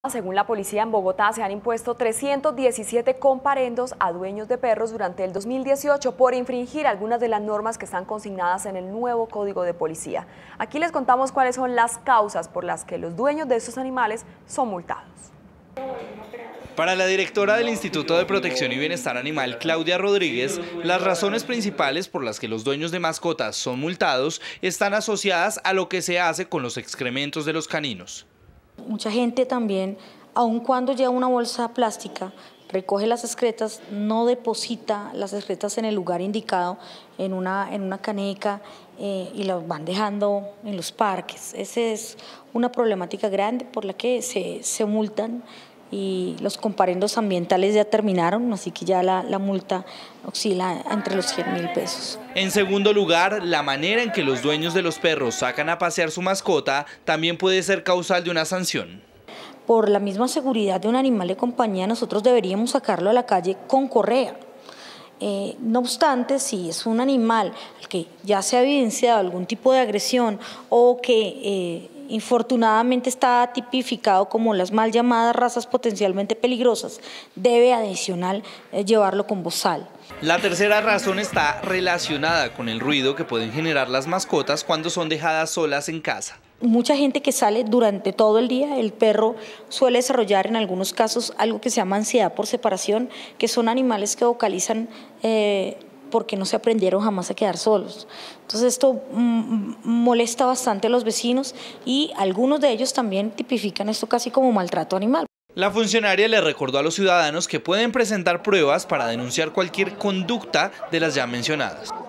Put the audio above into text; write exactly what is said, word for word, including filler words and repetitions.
Según la policía, en Bogotá se han impuesto trescientos diecisiete comparendos a dueños de perros durante el dos mil dieciocho por infringir algunas de las normas que están consignadas en el nuevo Código de Policía. Aquí les contamos cuáles son las causas por las que los dueños de estos animales son multados. Para la directora del Instituto de Protección y Bienestar Animal, Claudia Rodríguez, las razones principales por las que los dueños de mascotas son multados están asociadas a lo que se hace con los excrementos de los caninos. Mucha gente también, aun cuando lleva una bolsa plástica, recoge las excretas, no deposita las excretas en el lugar indicado, en una, en una caneca, eh, y las van dejando en los parques. Esa es una problemática grande por la que se, se multan, y los comparendos ambientales ya terminaron, así que ya la, la multa oscila entre los cien mil pesos. En segundo lugar, la manera en que los dueños de los perros sacan a pasear su mascota también puede ser causal de una sanción. Por la misma seguridad de un animal de compañía, nosotros deberíamos sacarlo a la calle con correa. Eh, no obstante, si es un animal al que ya se ha evidenciado algún tipo de agresión o que eh, infortunadamente está tipificado como las mal llamadas razas potencialmente peligrosas, debe adicional eh, llevarlo con bozal. La tercera razón está relacionada con el ruido que pueden generar las mascotas cuando son dejadas solas en casa. Mucha gente que sale durante todo el día, el perro suele desarrollar en algunos casos algo que se llama ansiedad por separación, que son animales que vocalizan eh, porque no se aprendieron jamás a quedar solos. Entonces esto mm, molesta bastante a los vecinos y algunos de ellos también tipifican esto casi como maltrato animal. La funcionaria le recordó a los ciudadanos que pueden presentar pruebas para denunciar cualquier conducta de las ya mencionadas.